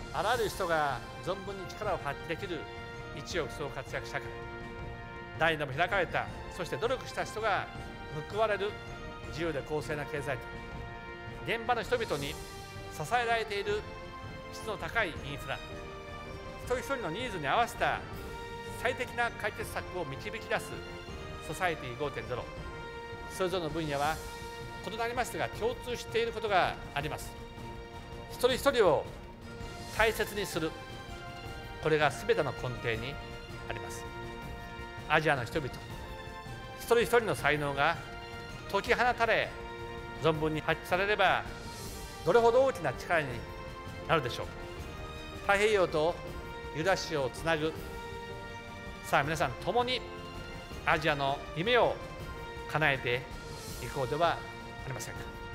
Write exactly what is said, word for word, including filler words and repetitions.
あらゆる人が存分に力を発揮できる一億総活躍社会、第二の開かれた、そして努力した人が報われる自由で公正な経済圏、現場の人々に支えられている質の高いインフラ、一人一人のニーズに合わせた最適な解決策を導き出すソサエティ ごてんゼロ。 それぞれの分野は異なりますが共通していることがあります。一人一人を大切にする、これが全ての根底にあります。アジアの人々一人一人の才能が解き放たれ存分に発揮されればどれほど大きな力になるでしょう。太平洋とユーラシアをつなぐ、さあ皆さん共にアジアの夢を叶えていこうではありませんか。